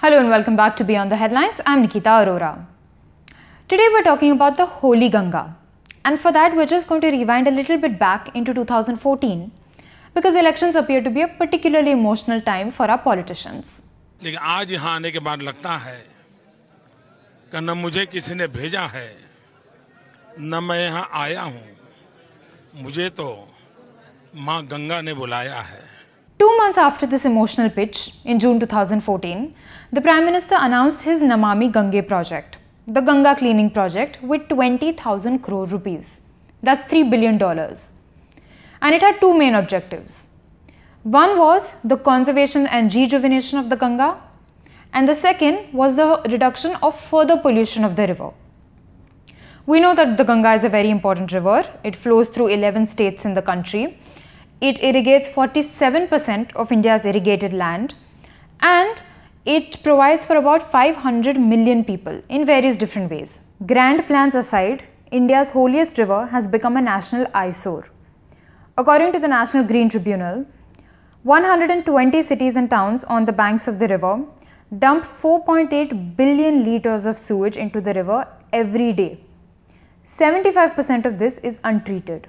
Hello and welcome back to Beyond the Headlines. I'm Nikita Arora. Today we're talking about the Holy Ganga. And for that we're just going to rewind a little bit back into 2014 because elections appear to be a particularly emotional time for our politicians. लेकिन आज यहाँ आने के बाद लगता है कि न मुझे किसी ने भेजा है न मैं यहाँ आया हूँ मुझे तो माँ गंगा ने बुलाया है 2 months after this emotional pitch, in June 2014, the Prime Minister announced his Namami Gange project, the Ganga cleaning project, with 20,000 crore rupees. That's $3 billion. And it had two main objectives. One was the conservation and rejuvenation of the Ganga, and the second was the reduction of further pollution of the river. We know that the Ganga is a very important river. It flows through 11 states in the country. It irrigates 47% of India's irrigated land, and it provides for about 500 million people in various different ways. Grand plans aside, India's holiest river has become a national eyesore. According to the National Green Tribunal, 120 cities and towns on the banks of the river dump 4.8 billion litres of sewage into the river every day. 75% of this is untreated.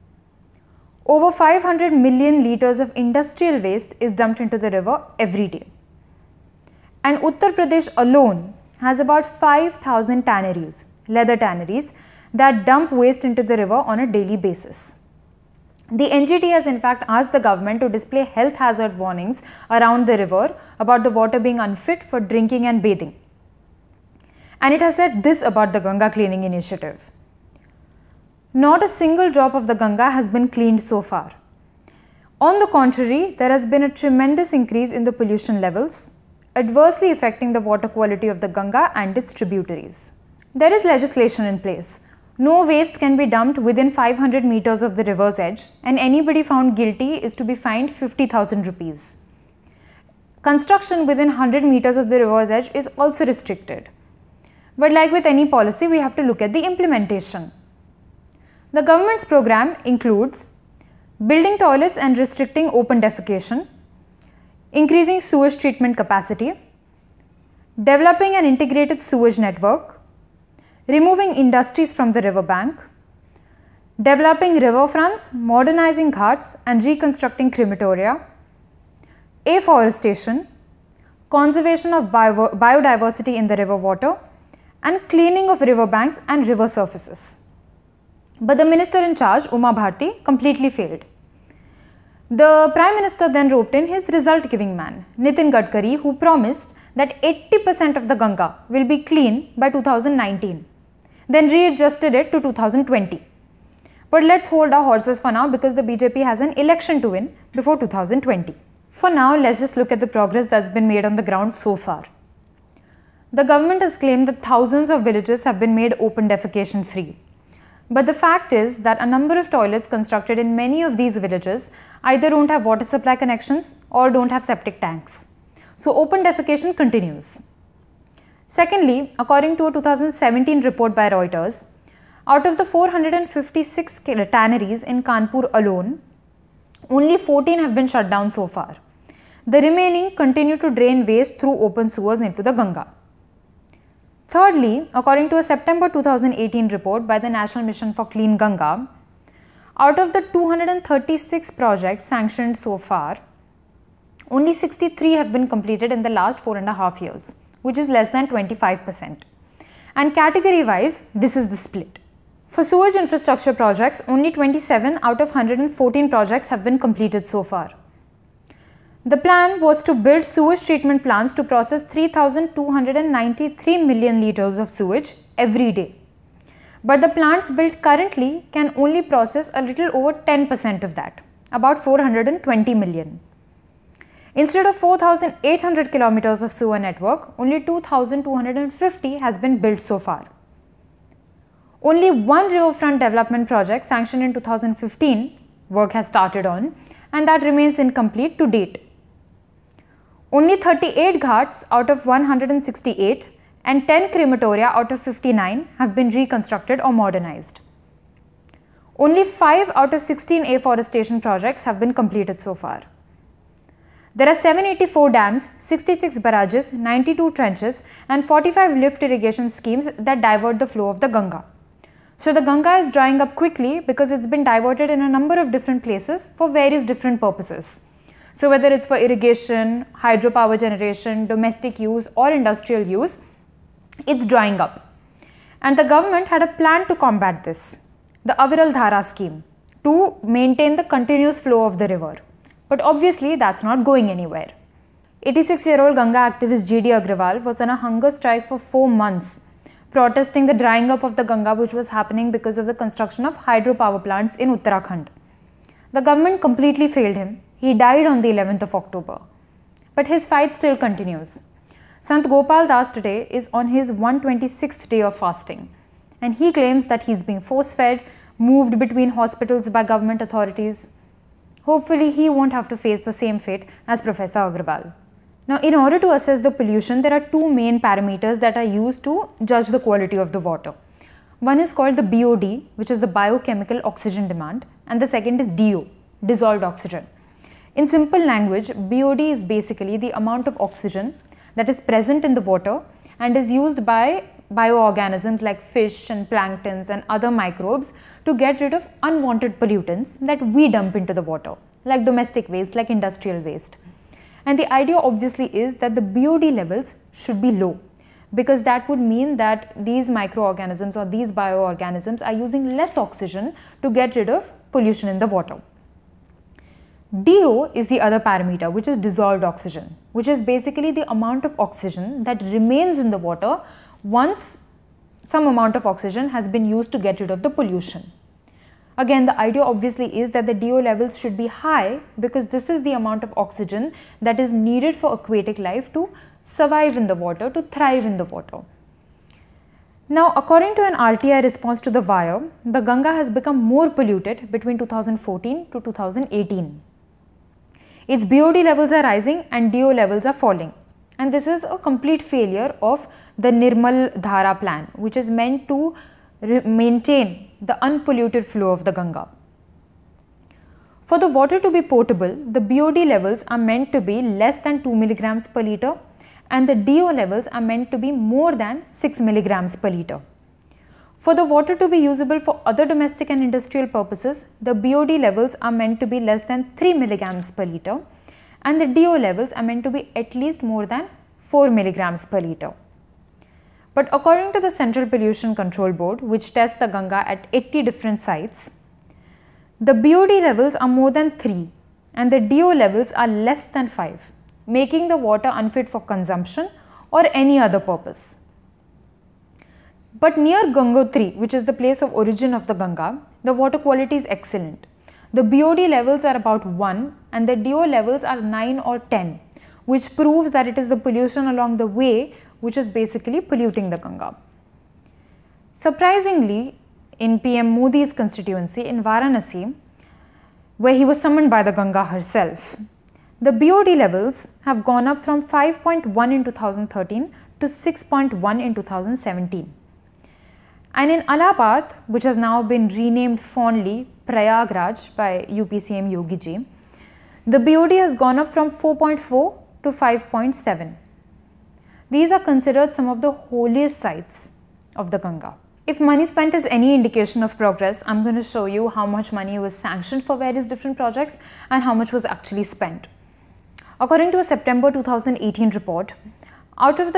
Over 500 million litres of industrial waste is dumped into the river every day. And Uttar Pradesh alone has about 5,000 tanneries, leather tanneries, that dump waste into the river on a daily basis. The NGT has in fact asked the government to display health hazard warnings around the river about the water being unfit for drinking and bathing. And it has said this about the Ganga cleaning initiative. Not a single drop of the Ganga has been cleaned so far. On the contrary, there has been a tremendous increase in the pollution levels, adversely affecting the water quality of the Ganga and its tributaries. There is legislation in place. No waste can be dumped within 500 meters of the river's edge, and anybody found guilty is to be fined 50,000 rupees. Construction within 100 meters of the river's edge is also restricted. But like with any policy, we have to look at the implementation. The government's program includes building toilets and restricting open defecation, increasing sewage treatment capacity, developing an integrated sewage network, removing industries from the river bank, developing riverfronts, modernizing ghats and reconstructing crematoria, afforestation, conservation of biodiversity in the river water, and cleaning of river banks and river surfaces. But the minister in charge, Uma Bharti, completely failed. The Prime Minister then roped in his result-giving man, Nitin Gadkari, who promised that 80% of the Ganga will be clean by 2019, then readjusted it to 2020. But let's hold our horses for now because the BJP has an election to win before 2020. For now, let's just look at the progress that's been made on the ground so far. The government has claimed that thousands of villages have been made open defecation free. But the fact is that a number of toilets constructed in many of these villages either don't have water supply connections or don't have septic tanks. So open defecation continues. Secondly, according to a 2017 report by Reuters, out of the 456 tanneries in Kanpur alone, only 14 have been shut down so far. The remaining continue to drain waste through open sewers into the Ganga. Thirdly, according to a September 2018 report by the National Mission for Clean Ganga, out of the 236 projects sanctioned so far, only 63 have been completed in the last 4.5 years, which is less than 25%. And category-wise, this is the split. For sewage infrastructure projects, only 27 out of 114 projects have been completed so far. The plan was to build sewage treatment plants to process 3,293 million litres of sewage every day. But the plants built currently can only process a little over 10% of that, about 420 million. Instead of 4,800 kilometers of sewer network, only 2,250 has been built so far. Only one riverfront development project sanctioned in 2015 work has started on, and that remains incomplete to date. Only 38 ghats out of 168 and 10 crematoria out of 59 have been reconstructed or modernized. Only 5 out of 16 afforestation projects have been completed so far. There are 784 dams, 66 barrages, 92 trenches and 45 lift irrigation schemes that divert the flow of the Ganga. So the Ganga is drying up quickly because it's been diverted in a number of different places for various different purposes. So whether it's for irrigation, hydropower generation, domestic use or industrial use, it's drying up. And the government had a plan to combat this, the Aviral Dhara scheme, to maintain the continuous flow of the river. But obviously that's not going anywhere. 86-year-old Ganga activist G.D. Agrawal was on a hunger strike for 4 months, protesting the drying up of the Ganga which was happening because of the construction of hydropower plants in Uttarakhand. The government completely failed him. He died on the 11th of October. But his fight still continues. Sant Gopal Das today is on his 126th day of fasting, and he claims that he's being force-fed, moved between hospitals by government authorities. Hopefully, he won't have to face the same fate as Professor Agrawal. Now, in order to assess the pollution, there are two main parameters that are used to judge the quality of the water. One is called the BOD, which is the biochemical oxygen demand, and the second is DO, dissolved oxygen. In simple language, BOD is basically the amount of oxygen that is present in the water and is used by bioorganisms like fish and planktons and other microbes to get rid of unwanted pollutants that we dump into the water, like domestic waste, like industrial waste. And the idea obviously is that the BOD levels should be low, because that would mean that these microorganisms or these bioorganisms are using less oxygen to get rid of pollution in the water. DO is the other parameter, which is dissolved oxygen, which is basically the amount of oxygen that remains in the water once some amount of oxygen has been used to get rid of the pollution. Again, the idea obviously is that the DO levels should be high because this is the amount of oxygen that is needed for aquatic life to survive in the water, to thrive in the water. Now, according to an RTI response to the Wire, the Ganga has become more polluted between 2014 to 2018. Its BOD levels are rising and DO levels are falling. And this is a complete failure of the Nirmal Dhara plan, which is meant to maintain the unpolluted flow of the Ganga. For the water to be potable, the BOD levels are meant to be less than 2 milligrams per litre and the DO levels are meant to be more than 6 milligrams per litre. For the water to be usable for other domestic and industrial purposes, the BOD levels are meant to be less than 3 milligrams per litre and the DO levels are meant to be at least more than 4 milligrams per litre. But according to the Central Pollution Control Board, which tests the Ganga at 80 different sites, the BOD levels are more than 3 and the DO levels are less than 5, making the water unfit for consumption or any other purpose. But near Gangotri, which is the place of origin of the Ganga, the water quality is excellent. The BOD levels are about 1 and the DO levels are 9 or 10, which proves that it is the pollution along the way which is basically polluting the Ganga. Surprisingly, in PM Modi's constituency in Varanasi, where he was summoned by the Ganga herself, the BOD levels have gone up from 5.1 in 2013 to 6.1 in 2017. And in Allahabad, which has now been renamed fondly Prayagraj by UP CM Yogi Ji, the BOD has gone up from 4.4 to 5.7. These are considered some of the holiest sites of the Ganga. If money spent is any indication of progress, I'm going to show you how much money was sanctioned for various different projects and how much was actually spent. According to a September 2018 report, out of the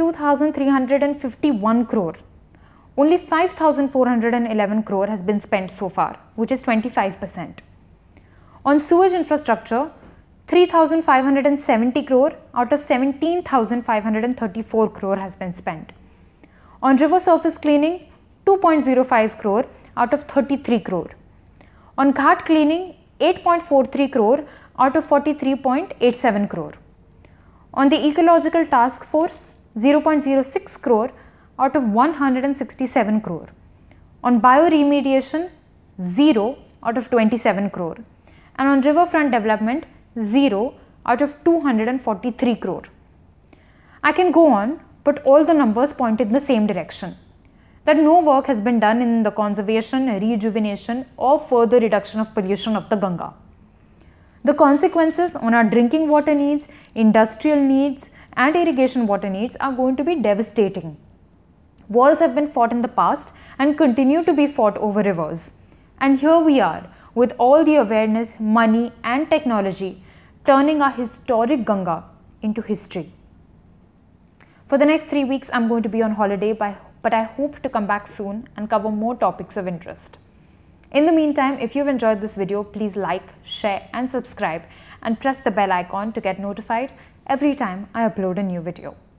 22,351 crore, only 5,411 crore has been spent so far, which is 25%. On sewage infrastructure, 3,570 crore out of 17,534 crore has been spent. On river surface cleaning, 2.05 crore out of 33 crore. On ghat cleaning, 8.43 crore out of 43.87 crore. On the ecological task force, 0.06 crore out of 167 crore. On bioremediation, 0 out of 27 crore. And on riverfront development, 0 out of 243 crore. I can go on, but all the numbers point in the same direction, that no work has been done in the conservation, rejuvenation or further reduction of pollution of the Ganga. The consequences on our drinking water needs, industrial needs, and irrigation water needs are going to be devastating. Wars have been fought in the past and continue to be fought over rivers. And here we are, with all the awareness, money, and technology, turning our historic Ganga into history. For the next 3 weeks, I'm going to be on holiday, but I hope to come back soon and cover more topics of interest. In the meantime, if you've enjoyed this video, please like, share, and subscribe, and press the bell icon to get notified every time I upload a new video.